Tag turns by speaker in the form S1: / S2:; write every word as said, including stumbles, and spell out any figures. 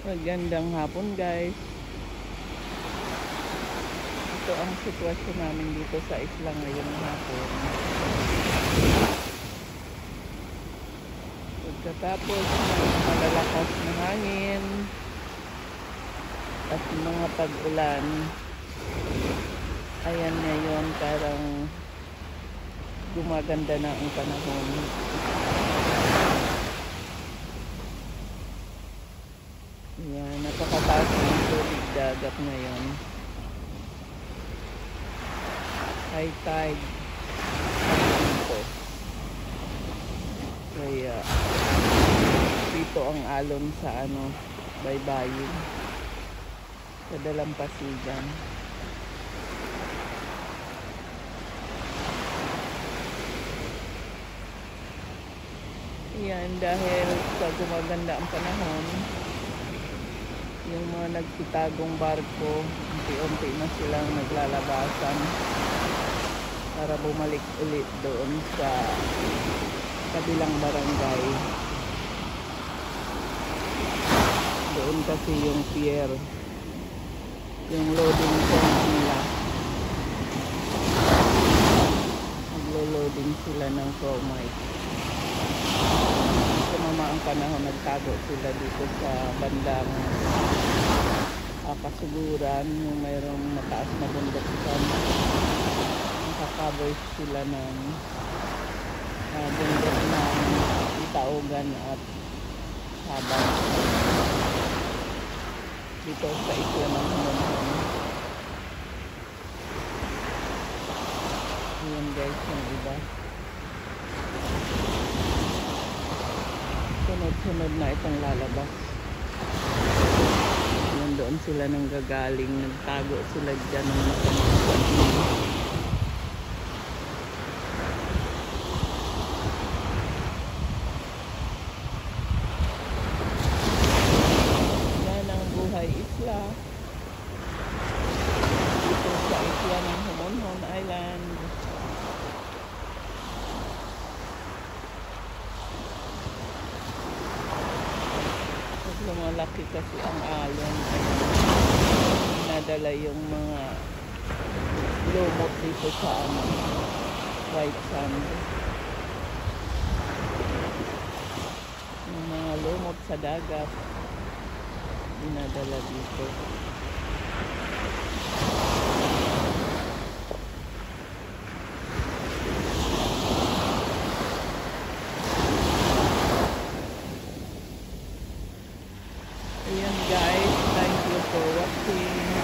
S1: Magandang hapon guys. Ito ang sitwasyon namin dito sa isla ngayong hapon. Pagkatapos ng malalakas na hangin at mga pag-ulan, ayan ngayon parang gumaganda na ang panahon. Ayan, napakataas ng tubig dagat ngayon. High tide dito. Kaya dito ang alon sa ano, baybayin sa Dalampasigan. Yan, dahil sa gumaganda ang panahon, yung mga nagsitagong barko, unti-unti na silang naglalabasan para bumalik ulit doon sa kabilang barangay. Doon kasi yung pier, yung loading point nila. Naglo-loading sila ng chromite. Sumama ang panahon, nagtago sila dito sa bandang uh, Kasuguran, yung mayroong mataas na bundok dyan. Nakakaboy sila ng uh, bundok ng Itaogan at Sabang dito sa isla ng Humonhon. Ayan guys, yung iba sunod-sunod na itong lalabas. Ayan, doon sila nang gagaling, nagtago sila dyan ng masamang. Isla dito sa isla ng Humonhon Island. Pag lumalaki kasi ang alon, nadala yung mga lumot dito sa ano, white sand, yung mga lumot sa dagat dinadala dito. Ayan guys, thank you for watching.